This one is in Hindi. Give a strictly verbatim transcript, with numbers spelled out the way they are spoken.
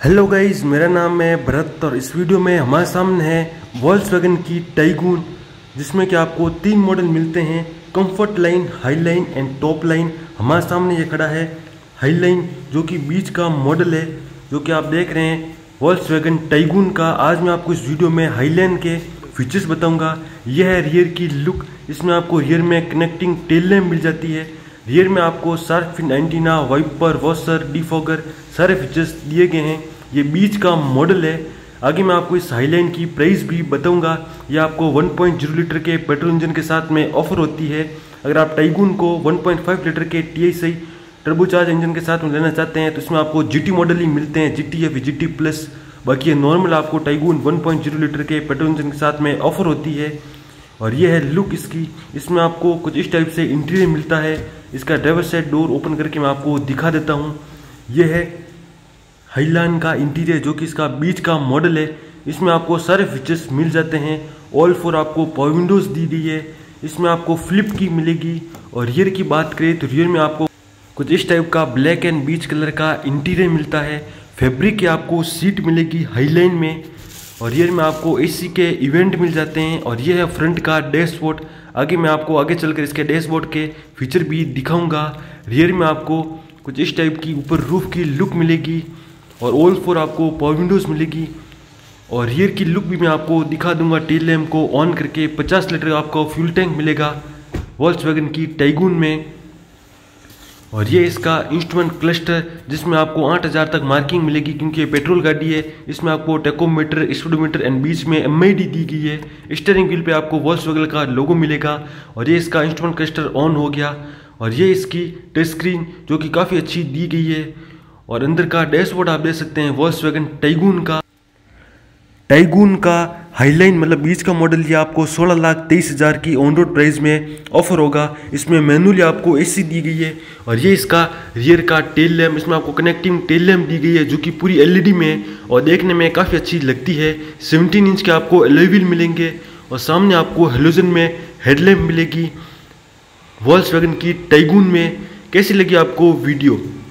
हेलो गाइस, मेरा नाम है भरत और इस वीडियो में हमारे सामने है वोल्क्सवैगन की टाइगून, जिसमें कि आपको तीन मॉडल मिलते हैं, comfort line, high line and top line. हमारे सामने ये खड़ा है हाई लाइन, जो कि बीच का मॉडल है, जो कि आप देख रहे हैं वोल्क्सवैगन टाइगून का। आज मैं आपको इस वीडियो में हाई लाइन के फीचर्स बताऊंगा। यह है रियर की लुक। इसमें आपको रियर में कनेक्टिंग टेल लैम्प मिल जाती है। रियर में आपको shark fin antenna, wiper, washer, defogger सारे फीचर्स दिए गए हैं। ये बीच का मॉडल है। आगे मैं आपको इस हाईलाइन की प्राइस भी बताऊंगा। ये आपको वन पॉइंट ज़ीरो लीटर के पेट्रोल इंजन के साथ में ऑफर होती है। अगर आप टाइगून को वन पॉइंट फाइव लीटर के T I C turbocharge engine के साथ में लेना चाहते हैं तो इसमें आपको जीटी मॉडल ही मिलते हैं, जीटी या फिर जीटी प्लस। बाकी ये नॉर्मल आपको Taigun one point zero litre के पेट्रोल इंजन के साथ में ऑफर होती है। और ये है लुक इसकी। इसमें आपको कुछ इस टाइप से इंटीरियर मिलता है। इसका ड्राइवर साइड डोर ओपन करके मैं आपको दिखा देता हूँ। ये है हाईलाइन का इंटीरियर, जो कि इसका बीच का मॉडल है। इसमें आपको सारे फीचर्स मिल जाते हैं। ऑल फोर आपको पावर विंडोज दी गई है। इसमें आपको फ्लिप की मिलेगी। और रियर की बात करें तो रियर में आपको कुछ इस टाइप का ब्लैक एंड बीच कलर का इंटीरियर मिलता है। फैब्रिक की आपको सीट मिलेगी हाईलाइन में। और रियर में आपको एसी के इवेंट मिल जाते हैं। और ये है फ्रंट का डैशबोर्ड। आगे मैं आपको आगे चलकर इसके डैशबोर्ड के फीचर भी दिखाऊंगा। रियर में आपको कुछ इस टाइप की ऊपर रूफ की लुक मिलेगी। और ऑल फोर आपको पावर विंडोज मिलेगी। और रियर की लुक भी मैं आपको दिखा दूंगा। टेल लैम्प को ऑन करके पचास लीटर आपको फ्यूल टैंक मिलेगा वोल्क्सवैगन की टाइगून में। और ये इसका इंस्ट्रूमेंट क्लस्टर, जिसमें आपको आठ हज़ार तक मार्किंग मिलेगी, क्योंकि ये पेट्रोल गाड़ी है। इसमें आपको टेकोमीटर, स्पीडोमीटर एंड बीच में एम आई डी दी गई है। स्टीयरिंग व्हील पे आपको वोल्क्सवैगन का लोगो मिलेगा। और ये इसका इंस्ट्रूमेंट क्लस्टर ऑन हो गया। और ये इसकी टच स्क्रीन, जो कि काफ़ी अच्छी दी गई है। और अंदर का डैशबोर्ड आप देख सकते हैं वोल्क्सवैगन टाइगून का। टाइगून का हाईलाइन मतलब बीच का मॉडल ये आपको सोलह लाख तेईस हज़ार की ऑन रोड प्राइस में ऑफर होगा। इसमें मैनुअली आपको एसी दी गई है। और ये इसका रियर का टेल लैम्प, इसमें आपको कनेक्टिंग टेल लैम्प दी गई है, जो कि पूरी एलईडी में है और देखने में काफ़ी अच्छी लगती है। सेवनटीन इंच के आपको एलॉय व्हील मिलेंगे। और सामने आपको हेलोजन में हेडलैम्प मिलेगी वोल्क्सवैगन की टाइगून में। कैसी लगी आपको वीडियो?